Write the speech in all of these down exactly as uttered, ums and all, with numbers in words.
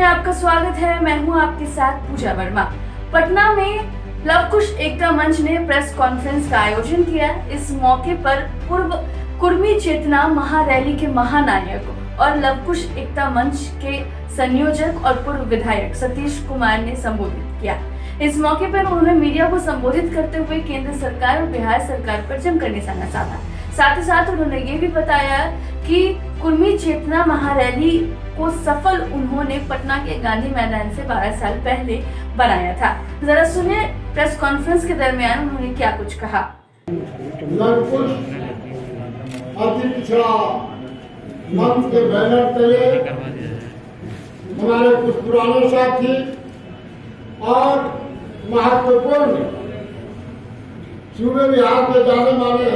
में आपका स्वागत है। मैं हूं आपके साथ पूजा वर्मा। पटना में लव कुश एकता मंच ने प्रेस कॉन्फ्रेंस का आयोजन किया। इस मौके पर पूर्व कुर्मी चेतना महारैली के महानायक और लव कुश एकता मंच के संयोजक और पूर्व विधायक सतीश कुमार ने संबोधित किया। इस मौके पर उन्होंने मीडिया को संबोधित करते हुए केंद्र सरकार और बिहार सरकार पर जमकर निशाना साधा। साथ ही साथ उन्होंने ये भी बताया कि कुर्मी चेतना महारैली को सफल उन्होंने पटना के गांधी मैदान से बारह साल पहले बनाया था। जरा सुनिए प्रेस कॉन्फ्रेंस के दरमियान उन्होंने क्या कुछ कहा। अति पिछड़ा मंच के बैनर तले हमारे कुछ पुराने साथी और महत्वपूर्ण सूबे बिहार के जाने माने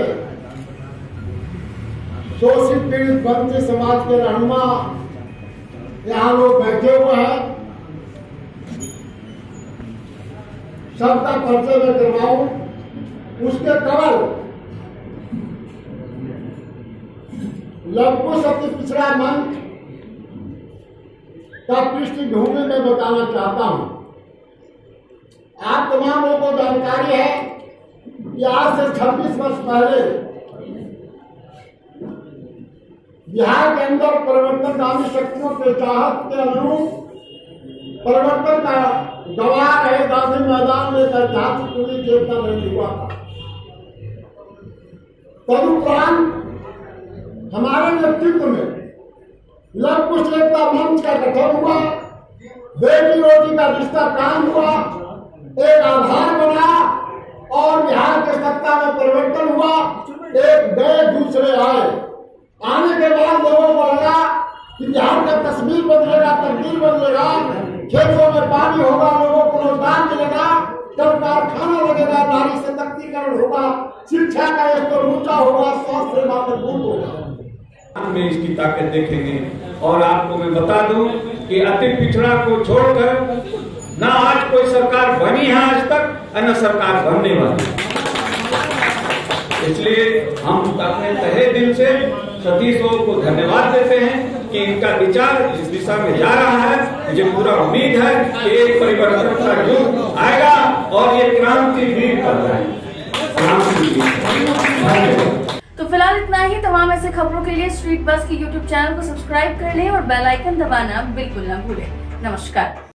शोषित पीड़ित बंदी समाज के रहनुमा यहाँ लोग बैठे हुए हैं। सबका परिचय में करवाऊं, उसके कवल लव कुश अति पिछड़ा मंच का पृष्ठभूमि में बताना चाहता हूं। आप तमाम लोगों को जानकारी है कि आज से छब्बीस वर्ष पहले बिहार के अंदर परिवर्तनकारी शक्तियों के चाहत के अनुरूप परिवर्तन का गवाह रहे गांधी मैदान में ऐतिहासिक पूरी चेतना रैली हुआ था। तदुपरांत हमारे नेतृत्व में लव कुश एकता मंच का गठन हुआ, बेटी रोटी का रिश्ता कायम हुआ, एक आधार बना और बिहार के सत्ता में परिवर्तन हुआ। एक गए दूसरे आए। आने के बाद लोगों को लगा कि बिहार का तस्वीर बदलेगा, तकदीर बदलेगा, खेतों में पानी होगा, लोगों को रोजगार मिलेगा, कल कारखाना लगेगा, नारी सशक्तिकरण होगा, शिक्षा का स्तर ऊंचा होगा, स्वास्थ्य सेवा मजबूत होगा। में इसकी ताकत देखेंगे। और आपको मैं बता दूं कि अति पिछड़ा को छोड़कर न आज कोई सरकार बनी है आज तक और न सरकार बनने वाली। इसलिए हम अपने तहे दिल से सतीश को धन्यवाद देते हैं कि इनका विचार इस दिशा में जा रहा है। मुझे पूरा उम्मीद है कि एक परिवर्तन का युग आएगा और ये क्रांति वीर कर रहा है। तो फिलहाल इतना ही। तमाम ऐसे खबरों के लिए स्ट्रीट बस की यूट्यूब चैनल को सब्सक्राइब कर लें और बेल आइकन दबाना बिल्कुल न भूलें। नमस्कार।